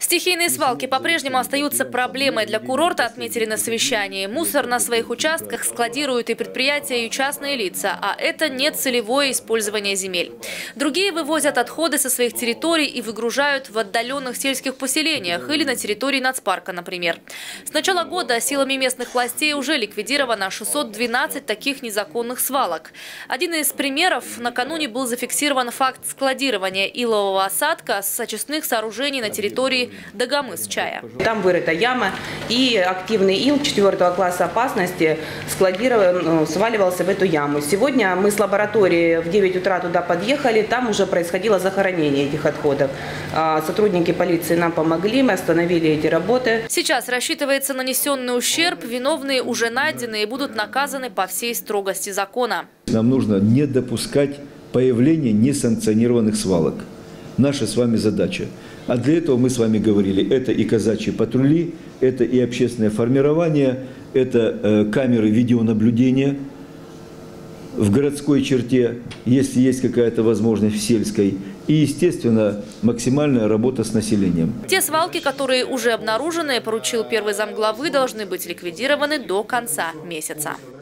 Стихийные свалки по-прежнему остаются проблемой для курорта, отметили на совещании. Мусор на своих участках складируют и предприятия, и частные лица, а это не целевое использование земель. Другие вывозят отходы со своих территорий и выгружают в отдаленных сельских поселениях или на территории нацпарка, например. С начала года силами местных властей уже ликвидировано 612 таких незаконных свалок. Один из примеров: накануне был зафиксирован факт складирования илового осадка с очистных сооружений на территории Дагомыс-Чая. Там вырыта яма, и активный ил 4 класса опасности сваливался в эту яму. Сегодня мы с лаборатории в 9 утра туда подъехали, там уже происходило захоронение этих отходов. Сотрудники полиции нам помогли, мы остановили эти работы. Сейчас рассчитывается нанесенный ущерб, виновные уже найдены и будут наказаны по всей строгости закона. Нам нужно не допускать появления несанкционированных свалок. Наша с вами задача. А для этого мы с вами говорили, это и казачьи патрули, это и общественное формирование, это камеры видеонаблюдения в городской черте, если есть какая-то возможность в сельской, и, естественно, максимальная работа с населением. Те свалки, которые уже обнаружены, поручил первый замглавы, должны быть ликвидированы до конца месяца.